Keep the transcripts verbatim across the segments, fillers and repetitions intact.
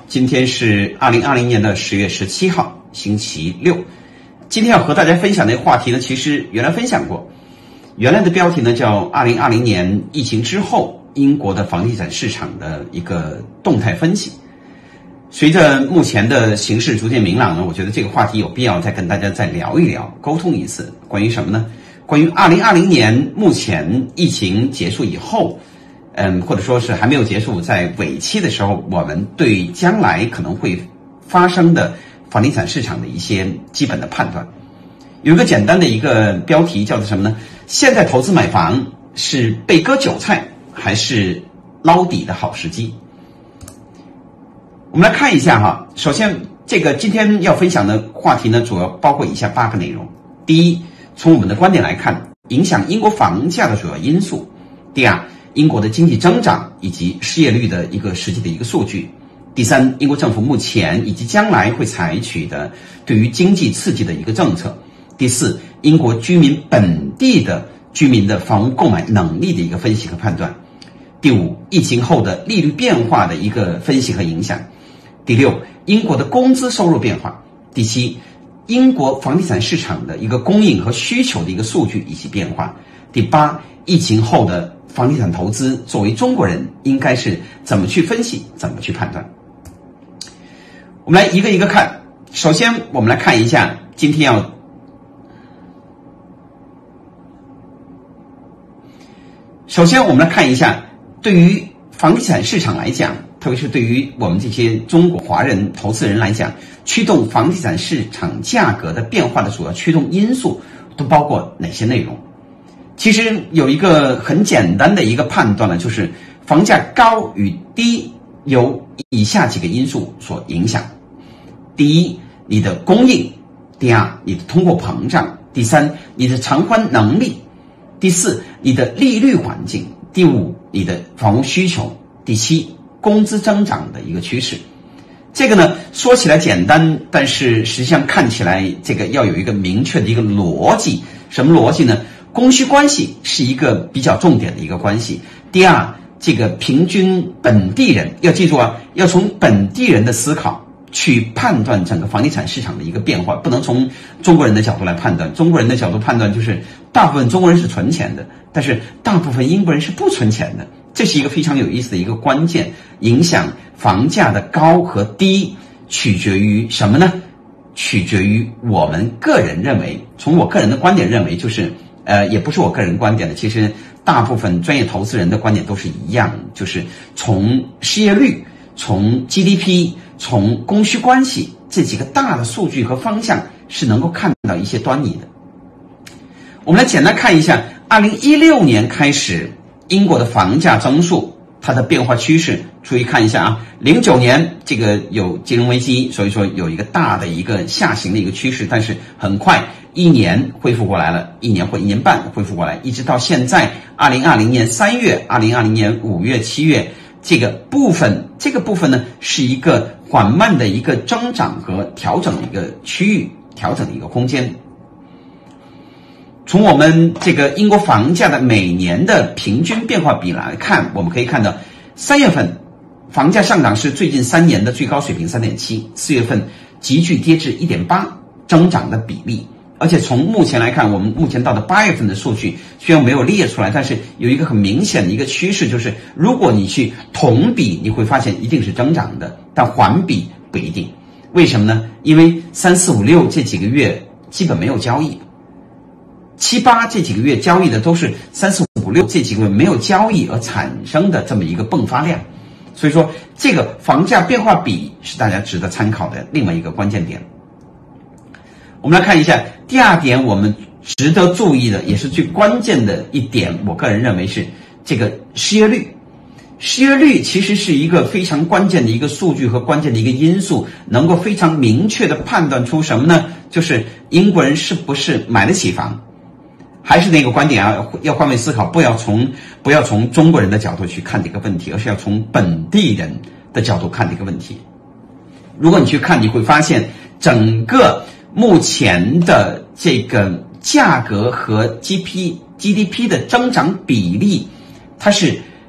今天是二零二零年的十月十七号，星期六。今天要和大家分享的话题呢，其实原来分享过，原来的标题呢叫二零二零年疫情之后英国的房地产市场的一个动态分析。随着目前的形势逐渐明朗呢，我觉得这个话题有必要再跟大家再聊一聊，沟通一次。关于什么呢？关于二零二零年目前疫情结束以后，嗯，或者说是还没有结束，在尾期的时候，我们对将来可能会发生的房地产市场的一些基本的判断。有一个简单的一个标题叫做什么呢？现在投资买房是被割韭菜还是捞底的好时机？我们来看一下哈。首先，这个今天要分享的话题呢，主要包括以下八个内容。第一，从我们的观点来看，影响英国房价的主要因素。第二，英国的经济增长以及失业率的一个实际的一个数据。第三，英国政府目前以及将来会采取的对于经济刺激的一个政策。第四，英国居民本地的居民的房屋购买能力的一个分析和判断。第五，疫情后的利率变化的一个分析和影响。第六，英国的工资收入变化。第七，英国房地产市场的一个供应和需求的一个数据以及变化。第八，疫情后的房地产投资，作为中国人应该是怎么去分析，怎么去判断。我们来一个一个看。首先我们来看一下今天要首先我们来看一下，对于房地产市场来讲，特别是对于我们这些中国华人投资人来讲，驱动房地产市场价格的变化的主要驱动因素都包括哪些内容？其实有一个很简单的一个判断呢，就是房价高与低由以下几个因素所影响。第一，你的供应；第二，你的通货膨胀；第三，你的偿还能力；第四，你的利率环境；第五，你的房屋需求；第七，工资增长的一个趋势。这个呢，说起来简单，但是实际上看起来这个要有一个明确的一个逻辑。什么逻辑呢？供需关系是一个比较重点的一个关系。第二，这个平均本地人，要记住啊，要从本地人的思考去判断整个房地产市场的一个变化，不能从中国人的角度来判断。中国人的角度判断就是大部分中国人是存钱的，但是大部分英国人是不存钱的。这是一个非常有意思的一个关键，影响房价的高和低取决于什么呢？取决于我们个人认为，从我个人的观点认为，就是呃，也不是我个人观点的，其实大部分专业投资人的观点都是一样，就是从失业率、从 G D P、从供需关系这几个大的数据和方向是能够看到一些端倪的。我们来简单看一下二零一六年开始英国的房价增速它的变化趋势。注意看一下啊，零九年这个有金融危机，所以说有一个大的一个下行的一个趋势，但是很快一年恢复过来了，一年或一年半恢复过来，一直到现在二零二零年三月、二零二零年五月、七月，这个部分这个部分呢是一个缓慢的一个增长和调整的一个区域，调整的一个空间。从我们这个英国房价的每年的平均变化比来看，我们可以看到三月份房价上涨是最近三年的最高水平 三点七， 四月份急剧跌至 一点八， 增长的比例。而且从目前来看，我们目前到的八月份的数据虽然没有列出来，但是有一个很明显的一个趋势，就是如果你去同比，你会发现一定是增长的，但环比不一定。为什么呢？因为三四五六这几个月基本没有交易，七八这几个月交易的都是三四五六这几个月没有交易而产生的这么一个迸发量，所以说这个房价变化比是大家值得参考的另外一个关键点。我们来看一下第二点，我们值得注意的也是最关键的一点，我个人认为是这个失业率。失业率其实是一个非常关键的一个数据和关键的一个因素，能够非常明确的判断出什么呢？就是英国人是不是买得起房。还是那个观点啊，要换位思考，不要从不要从中国人的角度去看这个问题，而是要从本地人的角度看这个问题。如果你去看，你会发现整个目前的这个价格和 G D P 的增长比例，它是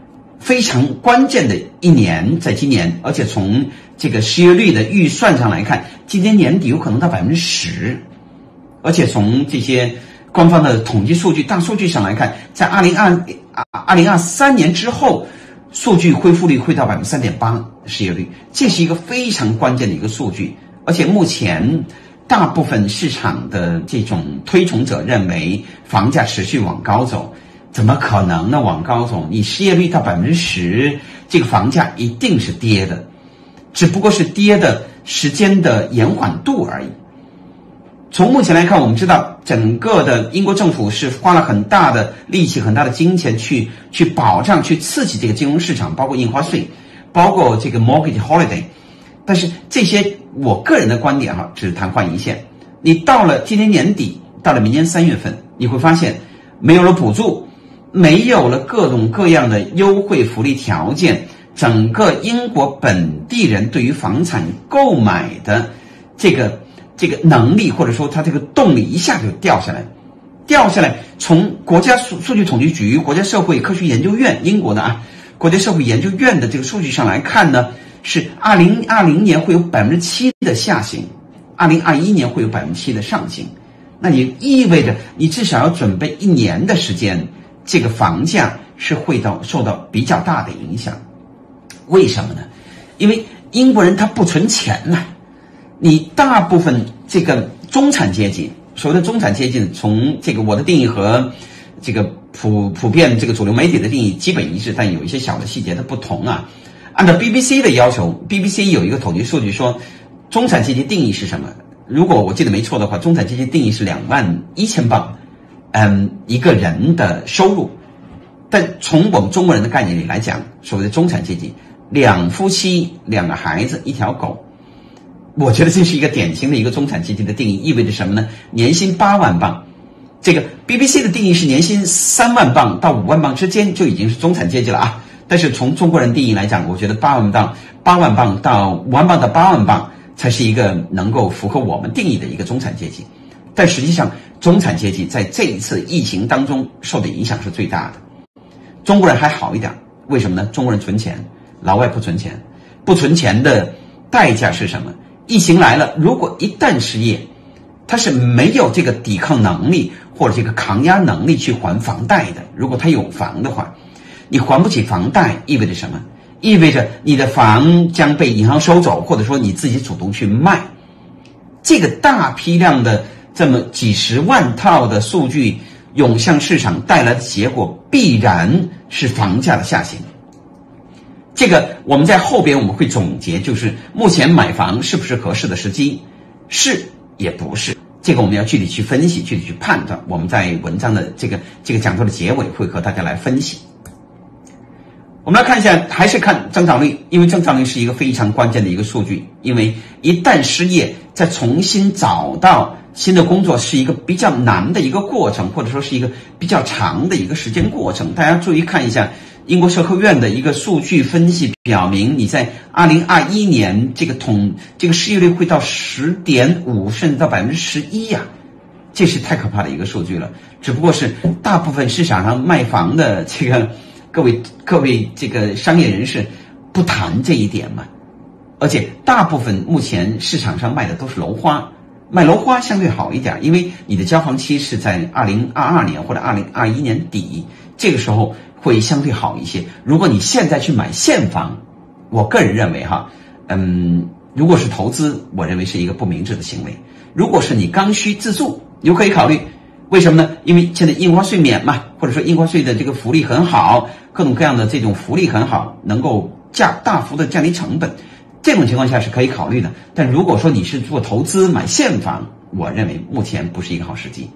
非常关键的一年，在今年，而且从这个失业率的预算上来看，今年年底有可能到百分之十，而且从这些官方的统计数据、大数据上来看，在二零二二零二三年之后，数据恢复率会到百分之三点八失业率，这是一个非常关键的一个数据，而且目前大部分市场的这种推崇者认为房价持续往高走。怎么可能呢？往高走，你失业率到百分之十，这个房价一定是跌的，只不过是跌的时间的延缓度而已。从目前来看，我们知道整个的英国政府是花了很大的力气、很大的金钱去去保障、去刺激这个金融市场，包括印花税，包括这个 mortgage holiday。但是这些，我个人的观点哈，只是昙花一现。你到了今年年底，到了明年三月份，你会发现没有了补助。没有了各种各样的优惠福利条件，整个英国本地人对于房产购买的这个这个能力，或者说他这个动力一下就掉下来，掉下来。从国家数数据统计局、国家社会科学研究院，英国的啊，国家社会研究院的这个数据上来看呢，是二零二零年会有百分之七的下行，二零二一年会有百分之七的上行。那也意味着你至少要准备一年的时间。这个房价是会到受到比较大的影响，为什么呢？因为英国人他不存钱了，你大部分这个中产阶级，所谓的中产阶级，从这个我的定义和这个普普遍这个主流媒体的定义基本一致，但有一些小的细节的不同啊。按照 B B C 的要求 ，B B C 有一个统计数据说，中产阶级定义是什么？如果我记得没错的话，中产阶级定义是两万一千镑。嗯，一个人的收入，但从我们中国人的概念里来讲，所谓的中产阶级，两夫妻、两个孩子、一条狗，我觉得这是一个典型的一个中产阶级的定义，意味着什么呢？年薪八万镑，这个 B B C 的定义是年薪三万镑到五万镑之间就已经是中产阶级了啊。但是从中国人定义来讲，我觉得八万镑、八万镑到五万镑到八万镑才是一个能够符合我们定义的一个中产阶级。但实际上，中产阶级在这一次疫情当中受的影响是最大的。中国人还好一点，为什么呢？中国人存钱，老外不存钱。不存钱的代价是什么？疫情来了，如果一旦失业，他是没有这个抵抗能力或者这个抗压能力去还房贷的。如果他有房的话，你还不起房贷，意味着什么？意味着你的房将被银行收走，或者说你自己主动去卖。这个大批量的这么几十万套的数据涌向市场带来的结果，必然是房价的下行。这个我们在后边我们会总结，就是目前买房是不是合适的时机？是也不是，这个我们要具体去分析，具体去判断。我们在文章的这个这个讲座的结尾会和大家来分析。我们来看一下，还是看增长率，因为增长率是一个非常关键的一个数据。因为一旦失业，再重新找到新的工作是一个比较难的一个过程，或者说是一个比较长的一个时间过程。大家注意看一下英国社科院的一个数据分析，表明你在二零二一年这个统这个失业率会到 十点五 甚至到 百分之十一 呀，这是太可怕的一个数据了。只不过是大部分市场上卖房的这个各位各位这个商业人士不谈这一点嘛。而且大部分目前市场上卖的都是楼花，卖楼花相对好一点，因为你的交房期是在二零二二年或者二零二一年底，这个时候会相对好一些。如果你现在去买现房，我个人认为哈，嗯，如果是投资，我认为是一个不明智的行为。如果是你刚需自住，你就可以考虑。为什么呢？因为现在印花税免嘛，或者说印花税的这个福利很好，各种各样的这种福利很好，能够降大幅的降低成本。这种情况下是可以考虑的，但如果说你是做投资买现房，我认为目前不是一个好时机。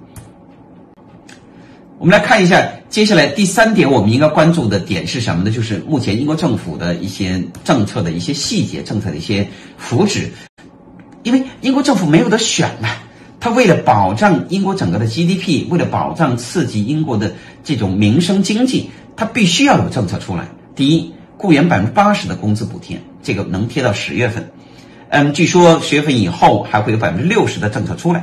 我们来看一下接下来第三点我们应该关注的点是什么呢？就是目前英国政府的一些政策的一些细节，政策的一些福祉。因为英国政府没有得选呐、啊，他为了保障英国整个的 G D P， 为了保障刺激英国的这种民生经济，他必须要有政策出来。第一，雇员百分之八十的工资补贴，这个能贴到十月份。嗯，据说十月份以后还会有百分之六十的政策出来。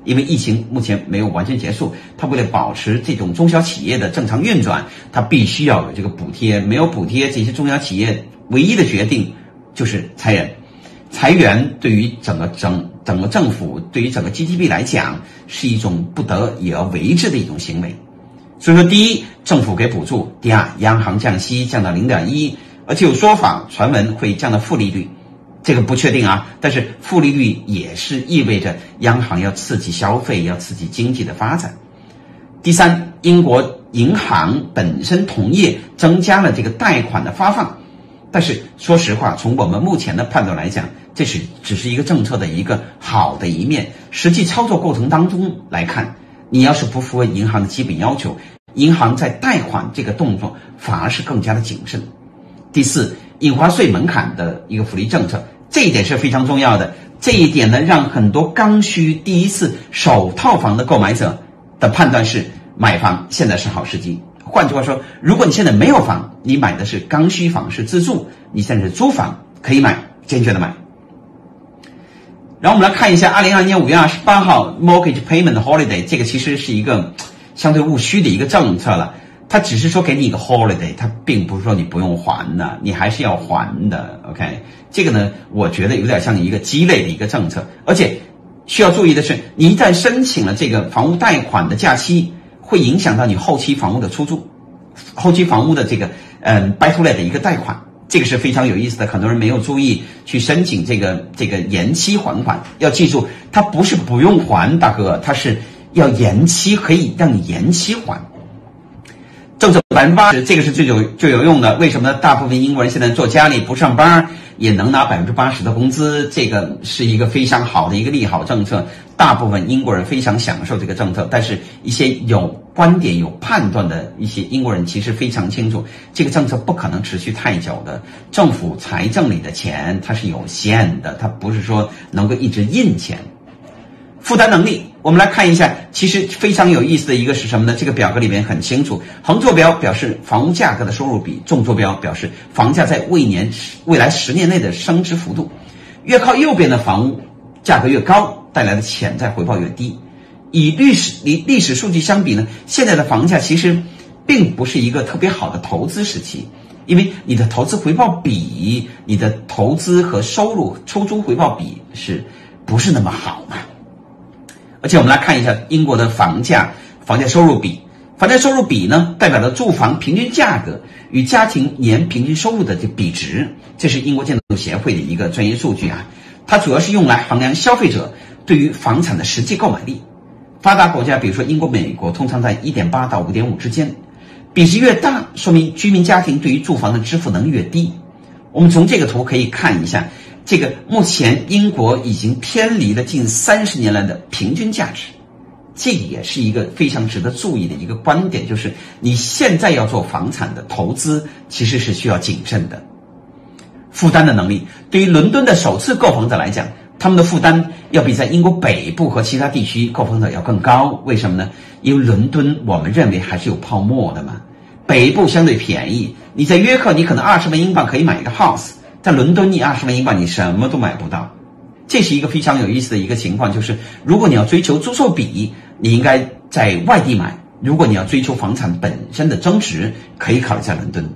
因为疫情目前没有完全结束，它为了保持这种中小企业的正常运转，它必须要有这个补贴。没有补贴，这些中小企业唯一的决定就是裁员。裁员对于整个整整个政府，对于整个 G D P 来讲，是一种不得已而为之的一种行为。所以说，第一，政府给补助；第二，央行降息降到 零点一， 而且有说法传闻会降到负利率。这个不确定啊，但是负利率也是意味着央行要刺激消费，要刺激经济的发展。第三，英国银行本身同业增加了这个贷款的发放，但是说实话，从我们目前的判断来讲，这是只是一个政策的一个好的一面，实际操作过程当中来看，你要是不符合银行的基本要求，银行在贷款这个动作反而是更加的谨慎。第四，印花税门槛的一个福利政策，这一点是非常重要的。这一点呢，让很多刚需第一次首套房的购买者的判断是，买房现在是好时机。换句话说，如果你现在没有房，你买的是刚需房，是自住，你现在是租房，可以买，坚决的买。然后我们来看一下二零二零年五月二十八号 Mortgage Payment Holiday， 这个其实是一个相对务虚的一个政策了。它只是说给你一个 holiday， 它并不是说你不用还的，你还是要还的。OK， 这个呢，我觉得有点像一个鸡肋的一个政策。而且需要注意的是，你一旦申请了这个房屋贷款的假期，会影响到你后期房屋的出租，后期房屋的这个嗯 buy to let 的一个贷款，这个是非常有意思的。很多人没有注意去申请这个这个延期还款，要记住，它不是不用还，大哥，它是要延期，可以让你延期还。政策百分之八十，这个是最有最有用的。为什么呢？大部分英国人现在做家里不上班，也能拿百分之八十的工资，这个是一个非常好的一个利好政策。大部分英国人非常享受这个政策，但是一些有观点、有判断的一些英国人其实非常清楚，这个政策不可能持续太久的。政府财政里的钱它是有限的，它不是说能够一直印钱。负担能力，我们来看一下，其实非常有意思的一个是什么呢？这个表格里面很清楚，横坐标表示房屋价格的收入比，纵坐标表示房价在未年未来十年内的升值幅度。越靠右边的房屋价格越高，带来的潜在回报越低。以历史历历史数据相比呢，现在的房价其实并不是一个特别好的投资时期，因为你的投资回报比，你的投资和收入出租回报比是不是那么好嘛？而且我们来看一下英国的房价房价收入比，房价收入比呢，代表了住房平均价格与家庭年平均收入的这比值，这是英国建筑协会的一个专业数据啊。它主要是用来衡量消费者对于房产的实际购买力。发达国家比如说英国、美国通常在 一点八 到 五点五 之间，比值越大，说明居民家庭对于住房的支付能力越低。我们从这个图可以看一下，这个目前英国已经偏离了近三十年来的平均价值，这也是一个非常值得注意的一个观点，就是你现在要做房产的投资，其实是需要谨慎的。负担的能力，对于伦敦的首次购房者来讲，他们的负担要比在英国北部和其他地区购房者要更高。为什么呢？因为伦敦我们认为还是有泡沫的嘛，北部相对便宜，你在约克你可能二十万英镑可以买一个 house， 在伦敦你二十万英镑你什么都买不到。这是一个非常有意思的一个情况，就是如果你要追求租售比，你应该在外地买；如果你要追求房产本身的增值，可以考虑在伦敦。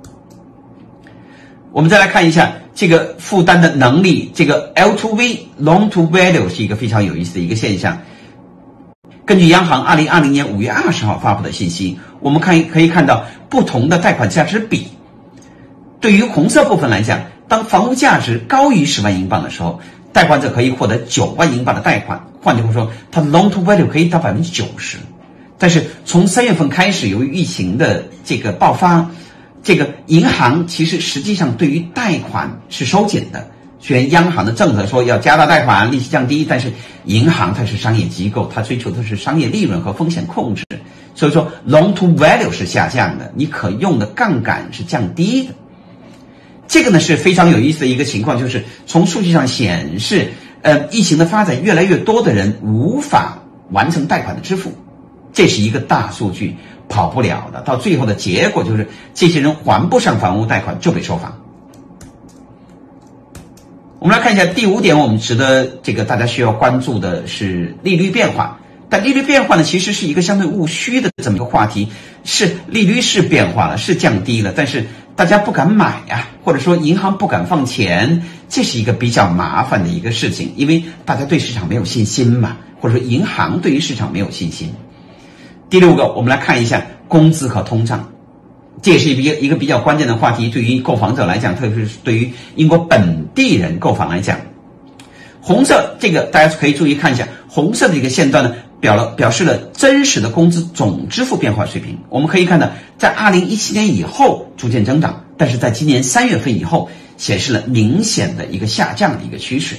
我们再来看一下这个负担的能力，这个 L to V Loan to Value 是一个非常有意思的一个现象。根据央行二零二零年五月二十号发布的信息，我们看可以看到不同的贷款价值比。对于红色部分来讲，当房屋价值高于十万英镑的时候，贷款者可以获得九万英镑的贷款，换句话说，它 Loan to Value 可以到 百分之九十。但是从三月份开始，由于疫情的这个爆发，这个银行其实实际上对于贷款是收紧的。虽然央行的政策说要加大贷款，利息降低，但是银行它是商业机构，它追求的是商业利润和风险控制，所以说 Loan to Value 是下降的，你可用的杠杆是降低的。这个呢是非常有意思的一个情况，就是从数据上显示，呃，疫情的发展，越来越多的人无法完成贷款的支付，这是一个大数据，跑不了的。到最后的结果就是，这些人还不上房屋贷款就被收房。 我们来看一下第五点，我们值得这个大家需要关注的是利率变化。但利率变化呢，其实是一个相对务虚的这么一个话题，是利率是变化了，是降低了，但是大家不敢买呀、啊，或者说银行不敢放钱，这是一个比较麻烦的一个事情，因为大家对市场没有信心嘛，或者说银行对于市场没有信心。第六个，我们来看一下工资和通胀，这也是一个一个比较关键的话题，对于购房者来讲，特别是对于英国本地人购房来讲。红色这个大家可以注意看一下，红色的一个线段呢，表了表示了真实的工资总支付变化水平。我们可以看到，在二零一七年以后逐渐增长，但是在今年三月份以后显示了明显的一个下降的一个趋势。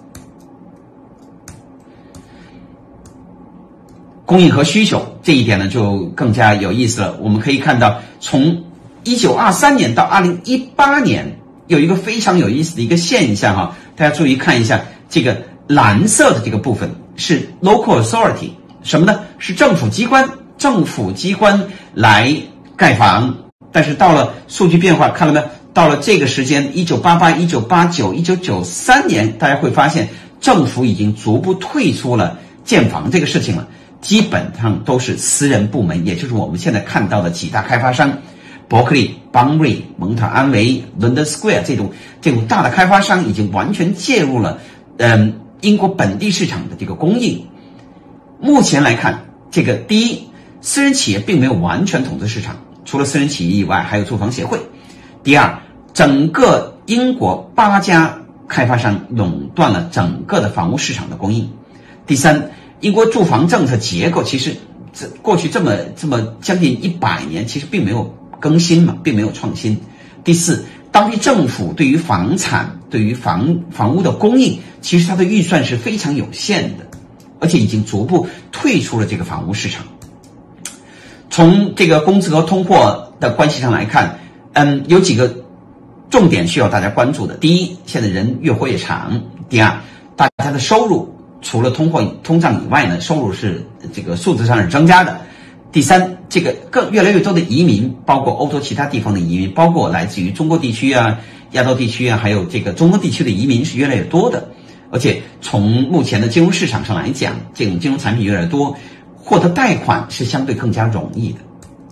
供应和需求这一点呢，就更加有意思了。我们可以看到，从一九二三年到二零一八年，有一个非常有意思的一个现象哈，大家注意看一下，这个蓝色的这个部分是 local authority， 什么呢？是政府机关，政府机关来盖房。但是到了数据变化，看到没有？到了这个时间，一九八八、一九八九、一九九三年，大家会发现政府已经逐步退出了建房这个事情了。基本上都是私人部门，也就是我们现在看到的几大开发商，伯克利、邦瑞、蒙特安维、伦敦 Square 这种这种大的开发商已经完全介入了，嗯，英国本地市场的这个供应。目前来看，这个第一，私人企业并没有完全统治市场，除了私人企业以外，还有住房协会。第二，整个英国八家开发商垄断了整个的房屋市场的供应。第三，英国住房政策结构其实这过去这么这么将近一百年，其实并没有更新嘛，并没有创新。第四，当地政府对于房产、对于房房屋的供应，其实它的预算是非常有限的，而且已经逐步退出了这个房屋市场。从这个工资和通货的关系上来看，嗯，有几个重点需要大家关注的。第一，现在人越活越长；第二，大家的收入除了通货通胀以外呢，收入是这个数字上是增加的。第三，这个更越来越多的移民，包括欧洲其他地方的移民，包括来自于中国地区啊、亚洲地区啊，还有这个中东地区的移民是越来越多的。而且从目前的金融市场上来讲，这种金融产品越来越多，获得贷款是相对更加容易的。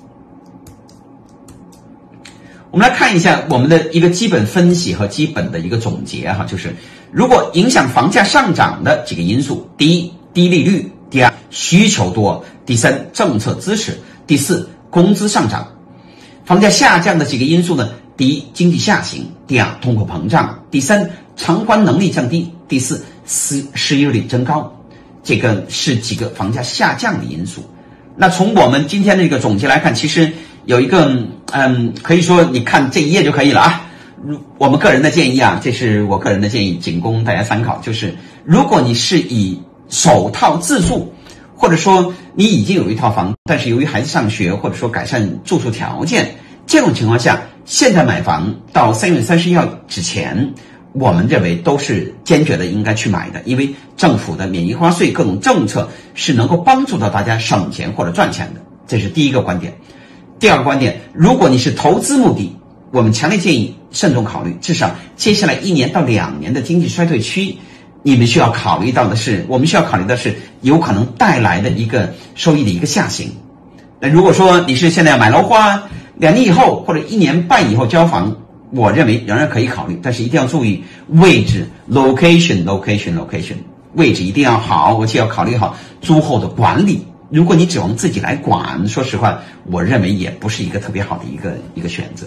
我们来看一下我们的一个基本分析和基本的一个总结哈，就是如果影响房价上涨的几个因素：第一，低利率；第二，需求多；第三，政策支持；第四，工资上涨。房价下降的几个因素呢？第一，经济下行；第二，通货膨胀；第三，偿还能力降低；第四，失失业率增高。这个是几个房价下降的因素。那从我们今天的这个总结来看，其实有一个嗯，可以说你看这一页就可以了啊。我们个人的建议啊，这是我个人的建议，仅供大家参考。就是如果你是以首套自住，或者说你已经有一套房，但是由于孩子上学或者说改善住宿条件，这种情况下，现在买房到三月三十一号之前，我们认为都是坚决的应该去买的，因为政府的免印花税各种政策是能够帮助到大家省钱或者赚钱的，这是第一个观点。第二个观点，如果你是投资目的，我们强烈建议慎重考虑，至少接下来一年到两年的经济衰退期，你们需要考虑到的是，我们需要考虑的是有可能带来的一个收益的一个下行。那如果说你是现在要买楼花，两年以后或者一年半以后交房，我认为仍然可以考虑，但是一定要注意位置 location location location 位置一定要好，而且要考虑好租后的管理。如果你指望自己来管，说实话，我认为也不是一个特别好的一个一个选择。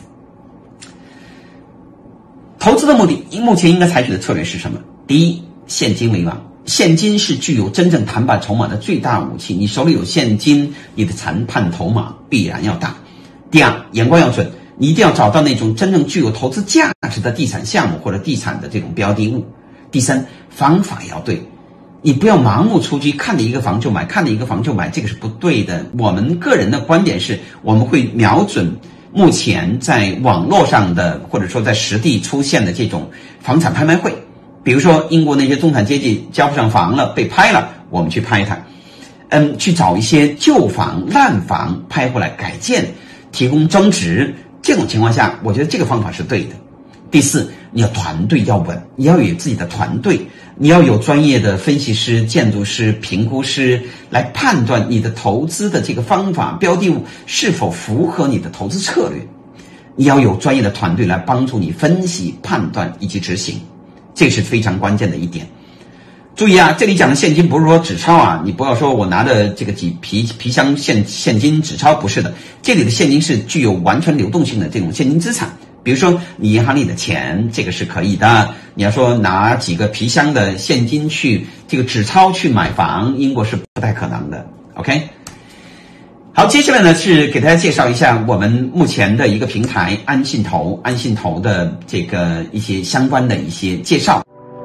投资的目的，目前应该采取的策略是什么？第一，现金为王。现金是具有真正谈判筹码的最大武器，你手里有现金，你的谈判筹码必然要大。第二，眼光要准，你一定要找到那种真正具有投资价值的地产项目或者地产的这种标的物。第三，方法要对，你不要盲目出击，看着一个房就买，看着一个房就买，这个是不对的。我们个人的观点是，我们会瞄准目前在网络上的或者说在实地出现的这种房产拍卖会，比如说英国那些中产阶级交不上房了，被拍了，我们去拍它，嗯，去找一些旧房烂房拍回来改建，提供增值。这种情况下，我觉得这个方法是对的。第四， 你要团队要稳，你要有自己的团队，你要有专业的分析师、建筑师、评估师来判断你的投资的这个方法、标的物是否符合你的投资策略。你要有专业的团队来帮助你分析、判断以及执行，这是非常关键的一点。注意啊，这里讲的现金不是说纸钞啊，你不要说我拿的这个几皮皮箱现现金纸钞，不是的，这里的现金是具有完全流动性的这种现金资产。比如说你银行里的钱，这个是可以的。你要说拿几个皮箱的现金去这个纸钞去买房，英国是不太可能的。OK， 好，接下来呢是给大家介绍一下我们目前的一个平台安信投，安信投的这个一些相关的一些介绍。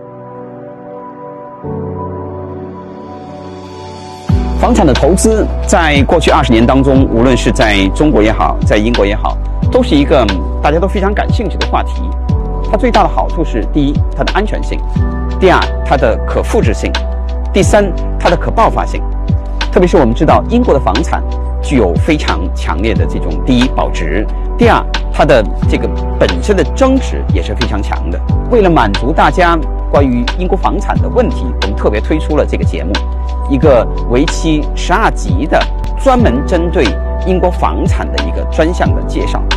房产的投资在过去二十年当中，无论是在中国也好，在英国也好，都是一个大家都非常感兴趣的话题。它最大的好处是：第一，它的安全性；第二，它的可复制性；第三，它的可爆发性。特别是我们知道，英国的房产具有非常强烈的这种第一保值，第二，它的这个本身的增值也是非常强的。为了满足大家关于英国房产的问题，我们特别推出了这个节目，一个为期十二集的专门针对英国房产的一个专项的介绍。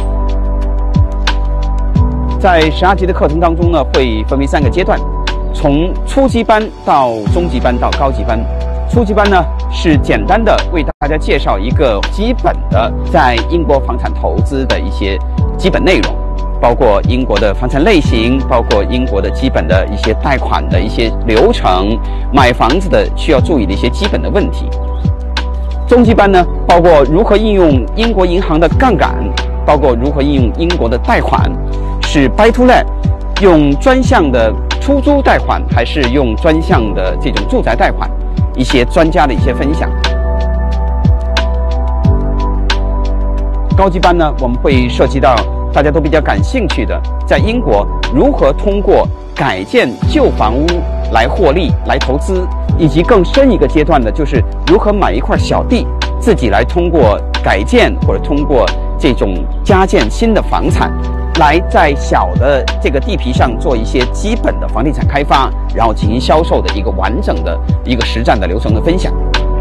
在十二集的课程当中呢，会分为三个阶段，从初级班到中级班到高级班。初级班呢是简单的为大家介绍一个基本的在英国房产投资的一些基本内容，包括英国的房产类型，包括英国的基本的一些贷款的一些流程，买房子的需要注意的一些基本的问题。中级班呢，包括如何应用英国银行的杠杆，包括如何应用英国的贷款，是 buy to let 用专项的出租贷款，还是用专项的这种住宅贷款，一些专家的一些分享。高级班呢，我们会涉及到大家都比较感兴趣的，在英国如何通过改建旧房屋来获利、来投资，以及更深一个阶段的，就是如何买一块小地，自己来通过改建或者通过这种加建新的房产，来在小的这个地皮上做一些基本的房地产开发，然后进行销售的一个完整的一个实战的流程的分享。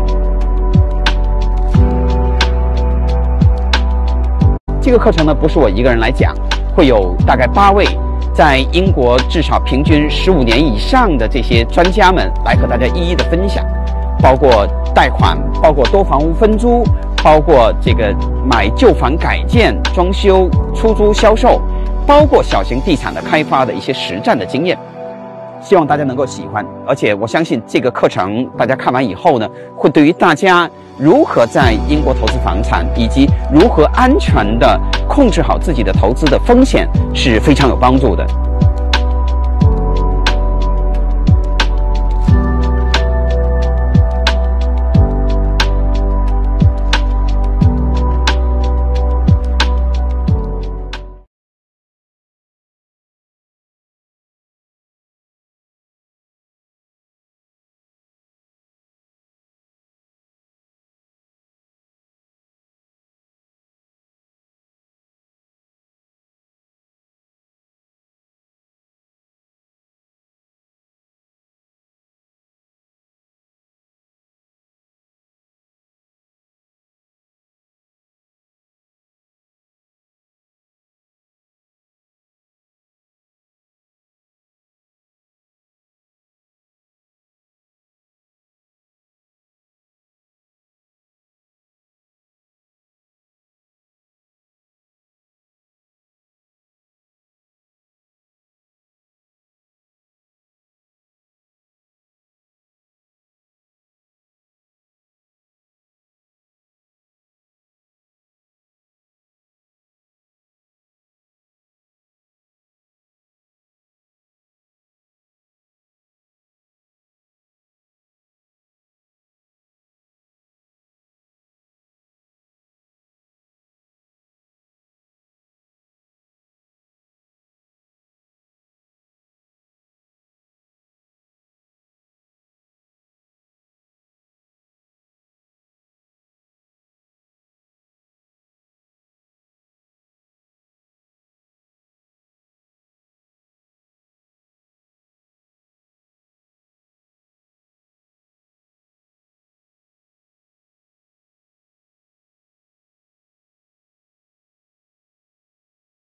这个课程呢，不是我一个人来讲，会有大概八位在英国至少平均十五年以上的这些专家们来和大家一一的分享，包括贷款，包括多房屋分租，包括这个买旧房改建、装修、出租、销售，包括小型地产的开发的一些实战的经验。希望大家能够喜欢，而且我相信这个课程大家看完以后呢，会对于大家如何在英国投资房产，以及如何安全的控制好自己的投资的风险是非常有帮助的。